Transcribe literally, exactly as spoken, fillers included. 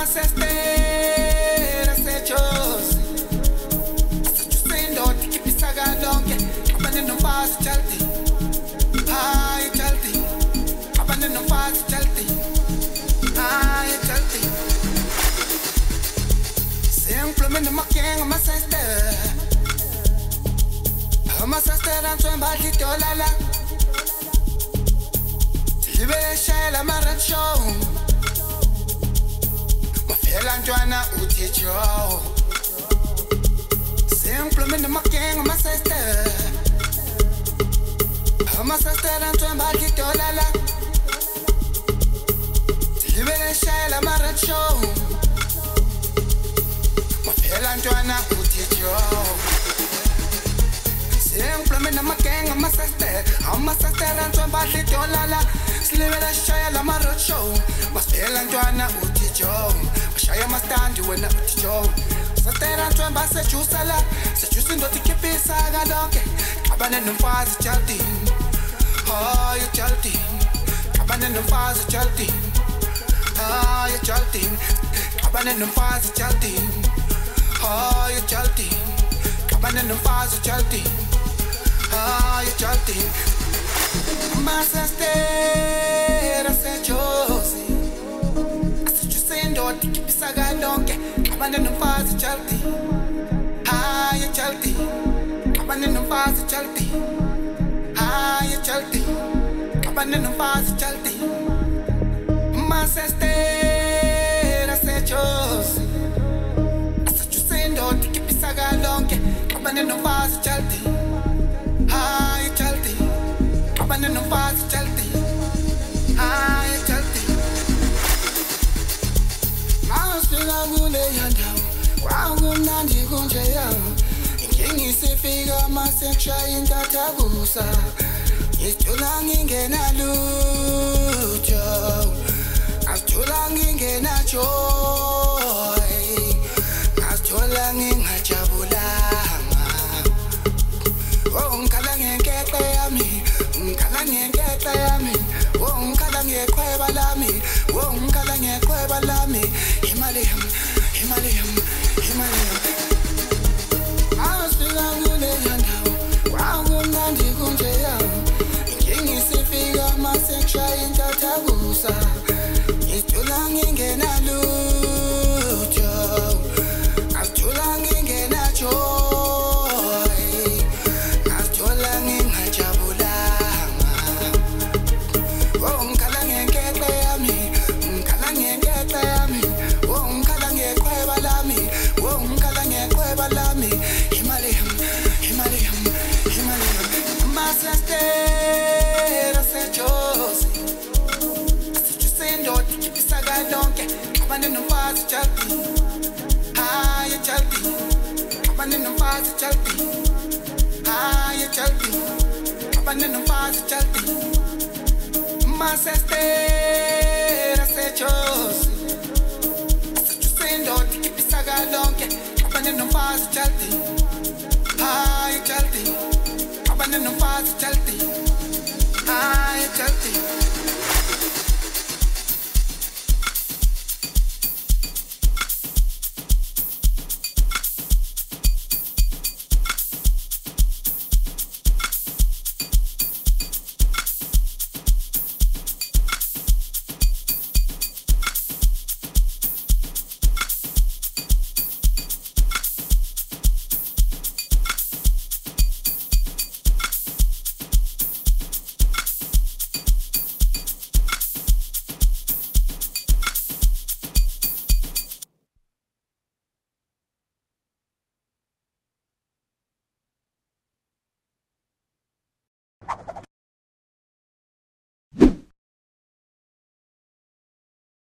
Sisteri, sechos. Sendo tiki pisaga donke, abane no fast chalti. Hi chalti, abane no fast chalti. Hi chalti. Simplemente ma kenga ma sister. Ma sister anto embali tolala. Libe shela marat show. Elantwana uticho simplemente ma kenga ma sister ma sister antwa mbali tolala libele shela marat show ma elantwana uticho simplemente ma kenga ma sister ma sister antwa mbali tolala libele shela marat show ma elantwana uticho Shaya mastandi wena uticho Satera twemba se chusala Se chusi ndo tikipisa gadonke Kabane numfazi chalti Oh you chalti Kabane numfazi chalti Oh you chalti Kabane numfazi chalti Oh you chalti Kabane numfazi chalti Oh you chalti Masa stera se chosi Ndo tikipisaga donke kabane numfazi chalti haya chalti kabane numfazi chalti haya chalti kabane numfazi chalti masestera sechos asachusendo tikipisaga donke kabane numfazi chalti haya chalti kabane numfazi chalti haya chalti Swinga gule yandao, wangu nandi kunje yao. Ingingi sifika maseksha intatabusa. Istulangi ngena lucho, astulangi ngena joy, astulangi ngajabulama. Oh, unkalangi ngekwe yami, unkalangi ngekwe yami. Oh, unkalangi kweba lami, oh, unkalangi kweba lami. Himalayam, Himalayam, Himalayam. Asfika ngule yandao, wangu nandi kunje yao. Ingingi sifika maseksha intatabusa. Istulangi ngena lucho, astulangi ngena joy, astulangi ngajabulama. Oh, unkalangi ngekwe yami, unkalangi ngekwe yami. Himalayam, Himalayam, Himalayam. Masastera sechos. Asachusendo tikipisaga donke kabane numfazi chalti. Haya chalti, kabane numfazi chalti. Haya chalti, kabane numfazi chalti. Masastera sechos. Asachusendo tikipisaga donke kabane numfazi chalti. Haya chalti, kabane numfazi chalti. Haya chalti.